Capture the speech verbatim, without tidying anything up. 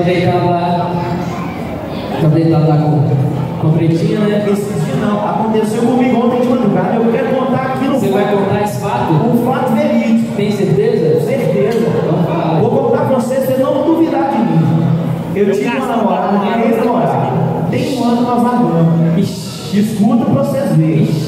deitado lá. Tá deitado lá com, com a pretinha, né? Esse dia não, aconteceu comigo ontem de madrugada. Eu quero contar aqui no Você vai contar esse fato? Um fato verídico. Tem certeza? Certeza. Então fala. Vou contar pra vocês, vocês não vão duvidar de mim. Eu tive uma namorada, uma ex-namorada. Tem um ano nós namoramos. Escuta pra vocês verem.